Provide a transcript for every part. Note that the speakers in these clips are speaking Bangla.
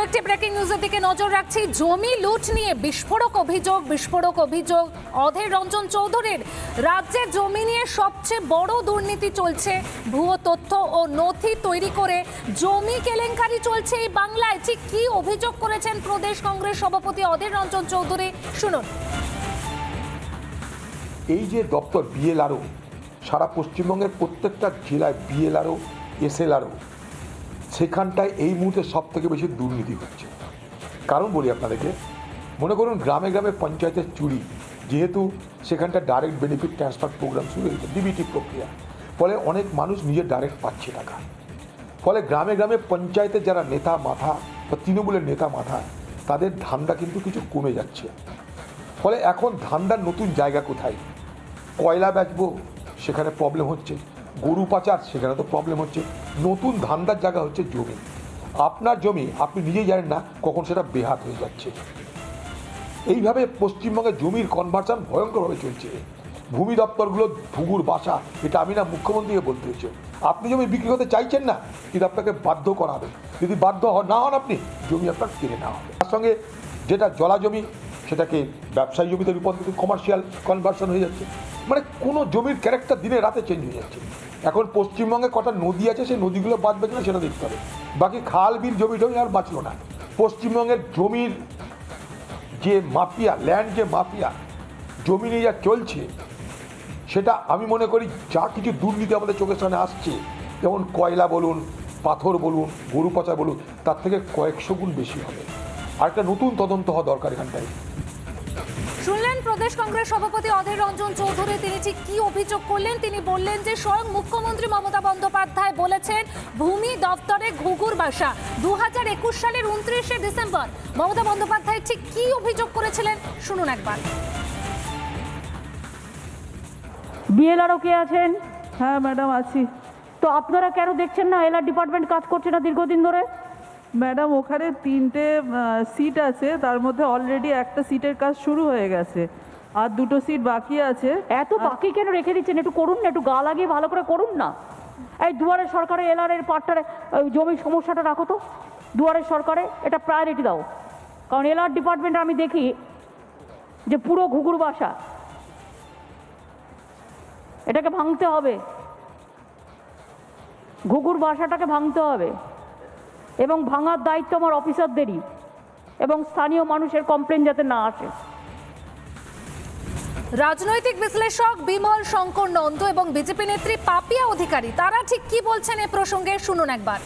আরেকটি ব্রেকিং নিউজের দিকে নজর রাখছি। জমি লুট নিয়ে বিস্ফোরক অভিযোগ অধীর রঞ্জন চৌধুরীর। রাজ্যে জমি নিয়ে সবচেয়ে বড় দুর্নীতি চলছে, ভুয়ো তথ্য ও নথি তৈরি করে জমি কেলেঙ্কারি চলছে এই বাংলায়। ঠিক কি অভিযোগ করেছেন প্রদেশ কংগ্রেস সভাপতি অধীর রঞ্জন চৌধুরী, শুনুন। এই যে দপ্তর বিএলআরও, সারা পশ্চিমবঙ্গের প্রত্যেকটা জেলায় বিএলআরও এসএলআরও, সেখানটায় এই মুহূর্তে সব থেকে বেশি দুর্নীতি হচ্ছে। কারণ বলি আপনাদেরকে, মনে করুন গ্রামে গ্রামে পঞ্চায়েতের চুরি, যেহেতু সেখানটা ডাইরেক্ট বেনিফিট ট্রান্সফার প্রোগ্রাম শুরু হয়েছে, ডিবিটি প্রক্রিয়া, ফলে অনেক মানুষ নিজের ডাইরেক্ট পাচ্ছে টাকা। ফলে গ্রামে গ্রামে পঞ্চায়েতের যারা নেতা মাথা বা তৃণমূলের নেতা মাথা, তাদের ধান্দা কিন্তু কিছু কমে যাচ্ছে। ফলে এখন ধান্দার নতুন জায়গা কোথায়? কয়লা বেচবো, সেখানে প্রবলেম হচ্ছে। গরু পাচার, সেখানে তো প্রবলেম হচ্ছে। নতুন ধান্দার জায়গা হচ্ছে জমি। আপনার জমি আপনি নিজেই জানেন না কখন সেটা বেহাত হয়ে যাচ্ছে। এইভাবে পশ্চিমবঙ্গে জমির কনভার্সন ভয়ঙ্করভাবে চলছে। ভূমি দপ্তরগুলো ঘুঘুর বাসা, এটা আমি না, মুখ্যমন্ত্রীকে বলতে হয়েছে। আপনি জমি বিক্রি করতে চাইছেন না, কিন্তু আপনাকে বাধ্য করা হবে। যদি বাধ্য না হন আপনি, জমি আপনার কিনে নেওয়া হবে। তার সঙ্গে যেটা জলা জমি, সেটাকে ব্যবসায়ী জমিতে রূপান্তরিত, কমার্শিয়াল কনভার্সন হয়ে যাচ্ছে। মানে কোনো জমির ক্যারেক্টার দিনে রাতে চেঞ্জ হয়ে যাচ্ছে। এখন পশ্চিমবঙ্গে কটা নদী আছে, সেই নদীগুলো বাঁচবে কিনা সেটা দেখতে হবে। বাকি খাল বিল জমি টমি আর বাঁচলো না। পশ্চিমবঙ্গের জমির যে মাফিয়া, ল্যান্ড যে মাফিয়া, জমি নিয়ে যা চলছে, সেটা আমি মনে করি যা কিছু দুর্নীতি আমাদের চোখের সামনে আসছে, যেমন কয়লা বলুন, পাথর বলুন, গরু পাচার বলুন, তার থেকে কয়েকশো গুণ বেশি হবে। আর একটা নতুন তদন্ত হওয়া দরকার এখানটায়। শুনলেন প্রদেশ কংগ্রেস সভাপতি অধীর রঞ্জন চৌধুরী। তিনি ঠিক কি অভিযোগ করলেন? তিনি বললেন যে স্বয়ং মুখ্যমন্ত্রী মমতা বন্দ্যোপাধ্যায় বলেছেন ভূমি দপ্তরে ঘুঘুর বাসা। 2021 সালের 29শে ডিসেম্বর মমতা বন্দ্যোপাধ্যায় ঠিক কি অভিযোগ করেছিলেন, শুনুন একবার। বিএলআরও কে আছেন? হ্যাঁ ম্যাডাম আছি। তো আপনারা কেন দেখছেন না এলআর ডিপার্টমেন্ট কাজ করছে না দীর্ঘদিন ধরে? ম্যাডাম ওখানে 3টে সিট আছে, তার মধ্যে অলরেডি একটা সিটের কাজ শুরু হয়ে গেছে, আর 2টো সিট বাকি আছে। এত বাকি কেন রেখে দিচ্ছেন? একটু করুন না, একটু গা লাগিয়ে ভালো করে করুন না। এই দুয়ারের সরকারে এলআর এর পার্টটারে জমির সমস্যাটা রাখো তো, দুয়ারের সরকারে এটা প্রায়োরিটি দাও। কারণ এলআর ডিপার্টমেন্টে আমি দেখি যে পুরো ঘুঘুর বাসা, এটাকে ভাঙতে হবে, ঘুঘুর বাসাটাকে ভাঙতে হবে, এবং ভাঙার দায়িত্ব আমার অফিসারদেরই, এবং স্থানীয় মানুষের কমপ্লেন যাতে না আসে। রাজনৈতিক বিশ্লেষক বিমল শঙ্কর নন্দ এবং বিজেপি নেত্রী পাপিয়া অধিকারী, তারা ঠিক কি বলছেন এ প্রসঙ্গে, শুনুন একবার।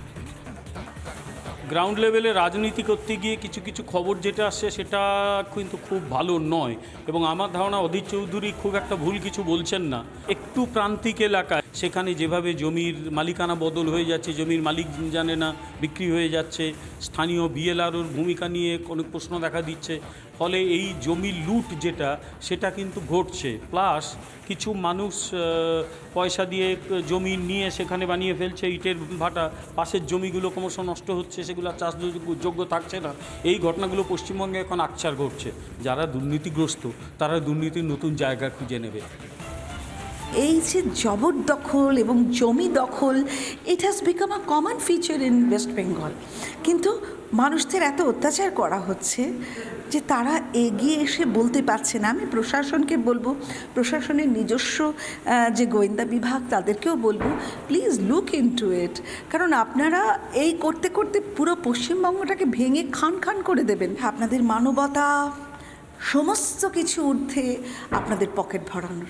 গ্রাউন্ড লেভেলে রাজনীতি করতে গিয়ে কিছু কিছু খবর যেটা আসছে সেটা কিন্তু খুব ভালো নয়, এবং আমার ধারণা অধীর চৌধুরী খুব একটা ভুল কিছু বলছেন না। একটু প্রান্তিক এলাকায় সেখানে যেভাবে জমির মালিকানা বদল হয়ে যাচ্ছে, জমির মালিক জানে না, বিক্রি হয়ে যাচ্ছে, স্থানীয় বিএলআরওর ভূমিকা নিয়ে অনেক প্রশ্ন দেখা দিচ্ছে। ফলে এই জমি লুট যেটা, সেটা কিন্তু ঘটছে। প্লাস কিছু মানুষ পয়সা দিয়ে জমি নিয়ে সেখানে বানিয়ে ফেলছে ইটের ভাটা, পাশের জমিগুলো ক্রমশ নষ্ট হচ্ছে, সেগুলো চাষযোগ্য থাকছে না। এই ঘটনাগুলো পশ্চিমবঙ্গে এখন আকছার ঘটছে। যারা দুর্নীতিগ্রস্ত তারা দুর্নীতির নতুন জায়গা খুঁজে নেবে। এই যে জবরদখল এবং জমি দখল, it has become a common feature in West Bengal. কিন্তু মানুষদের এত অত্যাচার করা হচ্ছে যে তারা এগিয়ে এসে বলতে পারছে না। আমি প্রশাসনকে বলবো, প্রশাসনের নিজস্ব যে গোয়েন্দা বিভাগ, তাদেরকেও বলবো প্লিজ লুক ইনটু ইট। কারণ আপনারা এই করতে করতে পুরো পশ্চিমবঙ্গটাকে ভেঙে খান খান করে দেবেন। আপনাদের মানবতা সমস্ত কিছু ঊর্ধ্বে আপনাদের পকেট ভরানোর।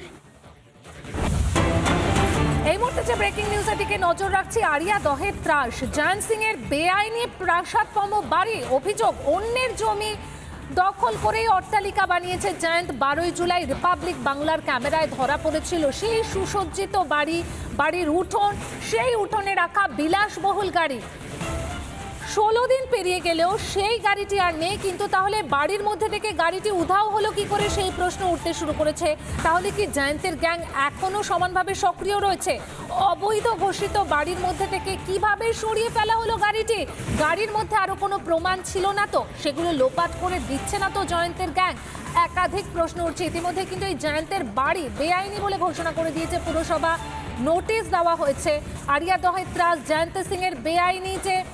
এই মুহূর্তে যে ব্রেকিং নিউজের দিকে নজর রাখছি, আরিয়া দহের ত্রাস, জয়ন্ত সিং এর বেআইনি প্রাসাদপম বাড়ি। অভিযোগ অন্যের জমি দখল করেই অট্টালিকা বানিয়েছে জয়ন্ত। 12ই জুলাই রিপাবলিক বাংলার ক্যামেরায় ধরা পড়েছিল সেই সুসজ্জিত বাড়ির উঠোন, সেই উঠোনে রাখা বিলাসবহুল গাড়ি। 16 দিন পেরিয়ে গেলেও সেই গাড়িটি আর নেই। কিন্তু তাহলে বাড়ির মধ্যে থেকে গাড়িটি উধাও হলো কি করে, সেই প্রশ্ন উঠতে শুরু করেছে। তাহলে কি জয়ন্তের গ্যাং এখনো সমানভাবে সক্রিয় রয়েছে? অবৈধ ঘোষিত বাড়ির মধ্যে থেকে কিভাবে সরিয়ে ফেলা হলো গাড়িটি? গাড়ির মধ্যে আরো কোনো প্রমাণ ছিল না তো? সেগুলো লোপাট করে দিচ্ছে না তো জয়ন্তের গ্যাং? একাধিক প্রশ্ন উঠছে। ইতিমধ্যে কিন্তু এই জয়ন্তের বাড়ি বেআইনি বলে ঘোষণা করে দিয়েছে পুরসভা, নোটিশ দেওয়া হয়েছে। আরিয়া দহের ত্রাস, জয়ন্ত সিং এর বেআইনি যে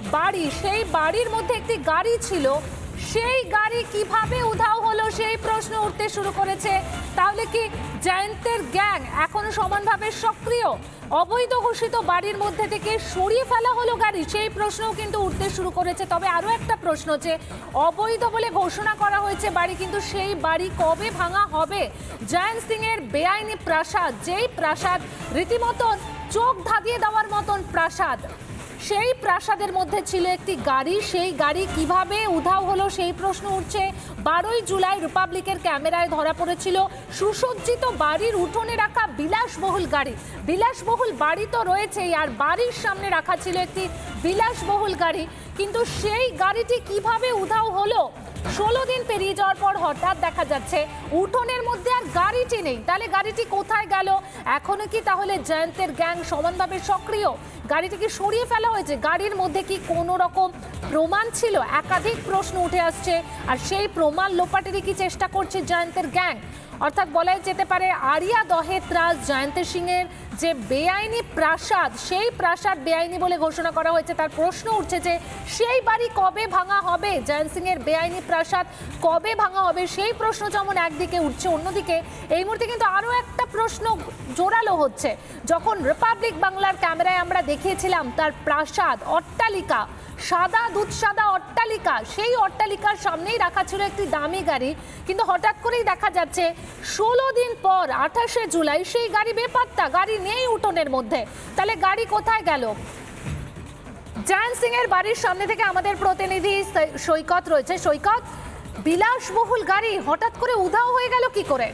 বাড়ি, সেই বাড়ির মধ্যে একটি গাড়ি ছিল, সেই গাড়ি কিভাবে উধাও হলো সেই প্রশ্ন উঠতে শুরু করেছে। তাহলে কি জয়ন্তের গ্যাং এখনো সমানভাবে সক্রিয়? অবৈধ ঘোষিত বাড়ির মধ্যে থেকে সরিয়ে ফেলা হলো গাড়ি, সেই প্রশ্নও কিন্তু উঠতে শুরু করেছে। তবে আরও একটা প্রশ্ন, যে অবৈধ বলে ঘোষণা করা হয়েছে বাড়ি, কিন্তু সেই বাড়ি কবে ভাঙা হবে? জয়ন্ত সিং এর বেআইনি প্রাসাদ, যেই প্রাসাদ রীতিমতো চোখ ধাঁধিয়ে দেওয়ার মতন প্রাসাদ, সেই প্রাসাদের মধ্যে ছিল একটি গাড়ি, সেই গাড়ি কিভাবে উধাও হলো সেই প্রশ্ন উঠছে। 12ই জুলাই রিপাবলিকের ক্যামেরায় ধরা পড়েছিল সুসজ্জিত বাড়ির উঠোনে রাখা বিলাসবহুল গাড়ি। বিলাসবহুল বাড়ি তো রয়েছেই, আর বাড়ির সামনে রাখা ছিল একটি বিলাসবহুল গাড়ি, কিন্তু সেই গাড়িটি কিভাবে উধাও হলো? 16 দিন পেরিয়ে যাওয়ার পর হঠাৎ দেখা যাচ্ছে উঠোনের মধ্যে আর গাড়িটি নেই। তাহলে গাড়িটি কোথায় গেল? এখনো কি তাহলে জয়ন্তের গ্যাং সমানভাবে সক্রিয়? গাড়িটিকে সরিয়ে ফেলা হয়েছে? গাড়ির মধ্যে কি কোনো রকম প্রমাণ ছিল? একাধিক প্রশ্ন উঠে আসছে, আর সেই প্রমাণ লোপাটেরই কি চেষ্টা করছে জয়ন্তের গ্যাং? অর্থাৎ বলাই যেতে পারে আরিয়া দহে ত্রাস জয়ন্ত সিংয়ের যে বেআইনি প্রাসাদ, সেই প্রাসাদ বেআইনি বলে ঘোষণা করা হয়েছে। তার প্রশ্ন উঠছে যে সেই বাড়ি কবে ভাঙা হবে? জয়ন্ত সিংয়ের বেআইনি প্রাসাদ কবে ভাঙা হবে সেই প্রশ্ন যেমন একদিকে উঠছে, অন্যদিকে এই মুহূর্তে কিন্তু আরও একটা প্রশ্ন জোরালো হচ্ছে। যখন রিপাবলিক বাংলার ক্যামেরায় আমরা দেখিয়েছিলাম তার প্রাসাদ, অট্টালিকা, সাদা দুধসাদা অট্টালিকা, সেই অট্টালিকার সামনেই রাখা ছিল একটি দামি গাড়ি, কিন্তু হঠাৎ করেই দেখা যাচ্ছে 16 দিন পর 28শে জুলাই সেই গাড়ি বেপাত্তা, গাড়ি নেই উঠোনের মধ্যে। তাহলে গাড়ি কোথায় গেল? জয়ন্ত সিং এর বাড়ির সামনে থেকে আমাদের প্রতিনিধি সৈকত রয়েছে। সৈকত, বিলাসবহুল গাড়ি হঠাৎ করে উধাও হয়ে গেল কি করে?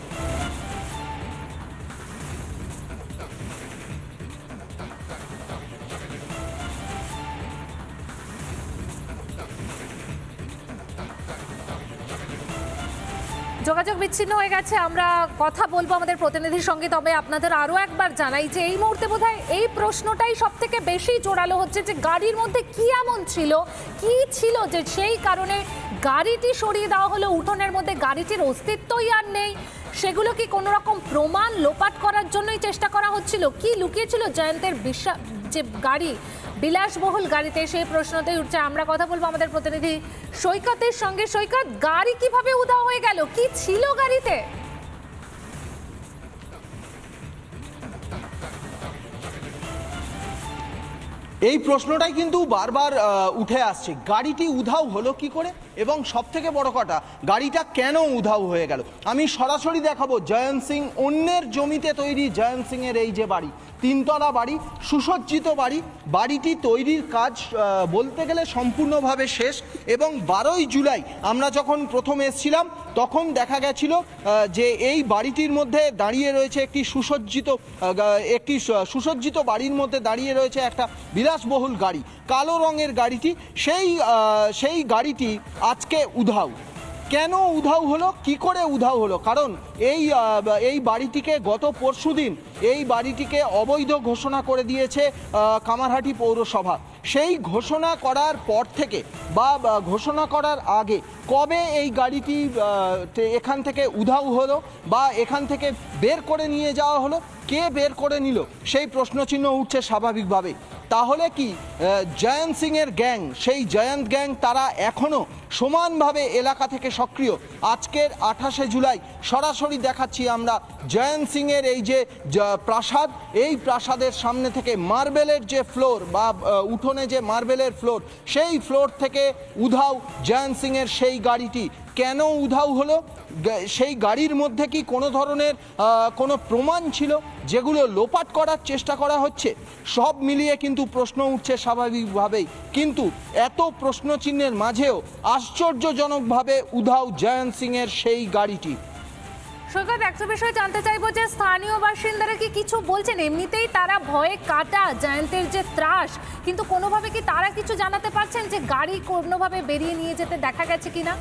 যোগাযোগ বিচ্ছিন্ন হয়ে গেছে, আমরা কথা বলবো আমাদের প্রতিনিধির সঙ্গে। তবে আপনাদের আরও একবার জানাই যে এই মুহূর্তে বোধহয় এই প্রশ্নটাই সব থেকে বেশি জোরালো হচ্ছে, যে গাড়ির মধ্যে কি এমন ছিল, কি ছিল যে সেই কারণে গাড়িটি সরিয়ে দেওয়া হলো? উঠোনের মধ্যে গাড়িটির অস্তিত্বই আর নেই। সেগুলো কি কোনো রকম প্রমাণ লোপাট করার জন্যই চেষ্টা করা হচ্ছিল? কি লুকিয়েছিল জয়ন্তের যে গাড়ি, বিলাসবহুল গাড়িতে, সেই প্রশ্নতেই উঠছে। আমরা কথা বলবো আমাদের প্রতিনিধি সৈকতের সঙ্গে। সৈকত, গাড়ি কিভাবে উধাও হয়ে গেল? কি ছিল গাড়িতে? এই প্রশ্নটাই কিন্তু বারবার উঠে আসছে, গাড়িটি উধাও হলো কি করে, এবং সব থেকে বড় কথা, গাড়িটা কেন উধাও হয়ে গেল। আমি সরাসরি দেখাবো জয়ন্ত সিং অন্যের জমিতে তৈরি জয়ন্ত সিং এর এই যে বাড়ি, 3 তলা বাড়ি, সুসজ্জিত বাড়ি, বাড়িটি তৈরির কাজ বলতে গেলে সম্পূর্ণভাবে শেষ। এবং 12ই জুলাই আমরা যখন প্রথম এসেছিলাম তখন দেখা গেছিল যে এই বাড়িটির মধ্যে দাঁড়িয়ে রয়েছে একটি সুসজ্জিত বাড়ির মধ্যে দাঁড়িয়ে রয়েছে একটা বিলাসবহুল গাড়ি, কালো রঙের গাড়িটি। সেই গাড়িটি আজকে উধাও। কেন উধাও হলো, কি করে উধাও হলো? কারণ এই বাড়িটিকে গত পরশুদিন এই বাড়িটিকে অবৈধ ঘোষণা করে দিয়েছে কামারহাটি পৌরসভা। সেই ঘোষণা করার পর থেকে বা ঘোষণা করার আগে কবে এই গাড়িটি এখান থেকে উধাও হলো বা এখান থেকে বের করে নিয়ে যাওয়া হলো, কে বের করে নিল, সেই প্রশ্নচিহ্ন উঠছে স্বাভাবিকভাবে। তাহলে কি জয়ন্ত সিং এর গ্যাং, সেই জয়ন্ত গ্যাং তারা এখনও সমানভাবে এলাকা থেকে সক্রিয়? আজকের 28শে জুলাই সরাসরি দেখাচ্ছি আমরা জয়ন্ত সিং এর এই যে প্রাসাদ, এই প্রাসাদের সামনে থেকে মার্বেলের যে ফ্লোর বা উঠোনে যে মার্বেলের ফ্লোর, সেই ফ্লোর থেকে উধাও জয়ন্ত সিং এর সেই গাড়িটি। কেন উধাও হলো? সেই গাড়ির মধ্যে কি কোনো ধরনের কোনো প্রমাণ ছিল যেগুলো লোপাট করার চেষ্টা করা হচ্ছে? সব মিলিয়ে কিন্তু প্রশ্ন উঠছে স্বাভাবিকভাবেই, কিন্তু এত প্রশ্নচিহ্নের মাঝেও আশ্চর্যজনকভাবে উধাও জয়ন্ত সিং এর সেই গাড়িটি। সৈকত, একটা বিষয় জানতে চাইবো যে স্থানীয় বাসিন্দারা কি কিছু বলছেন? এমনিতেই তারা ভয়ে কাটা জয়ন্তের যে ত্রাস, কিন্তু কোনোভাবে কি তারা কিছু জানাতে পারছেন যে গাড়ি কোনোভাবে বেরিয়ে নিয়ে যেতে দেখা গেছে কিনা?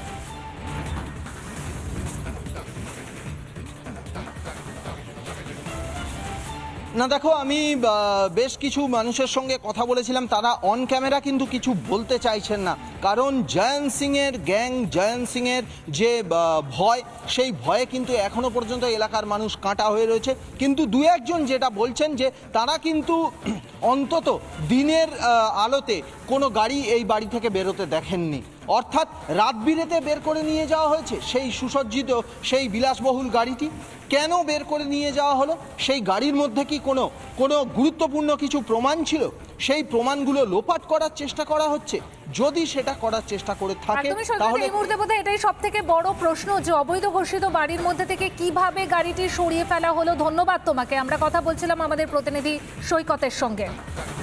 না দেখো, আমি বেশ কিছু মানুষের সঙ্গে কথা বলেছিলাম, তারা অন ক্যামেরা কিন্তু কিছু বলতে চাইছেন না, কারণ জয়ন্ত সিং এর গ্যাং, জয়ন্ত সিং এর যে ভয়, সেই ভয়ে কিন্তু এখনো পর্যন্ত এলাকার মানুষ কাঁটা হয়ে রয়েছে। কিন্তু 2-1 জন যেটা বলছেন যে তারা কিন্তু অন্তত দিনের আলোতে কোনো গাড়ি এই বাড়ি থেকে বেরোতে দেখেননি। অর্থাৎ রাত বিরেতে বের করে নিয়ে যাওয়া হয়েছে সেই সুসজ্জিত সেই বিলাসবহুল গাড়িটি। কেন বের করে নিয়ে যাওয়া হলো? সেই গাড়ির মধ্যে কি কোনো গুরুত্বপূর্ণ কিছু প্রমাণ ছিল? সেই প্রমাণগুলো লোপাট করার চেষ্টা করা হচ্ছে। যদি সেটা করার চেষ্টা করে থাকে তাহলে এই মুহূর্তে বোধহয় এটাই সব থেকে বড় প্রশ্ন যে অবৈধ ঘোষিত বাড়ির মধ্যে থেকে কিভাবে গাড়িটি সরিয়ে ফেলা হলো। ধন্যবাদ তোমাকে। আমরা কথা বলছিলাম আমাদের প্রতিনিধি সৈকতের সঙ্গে।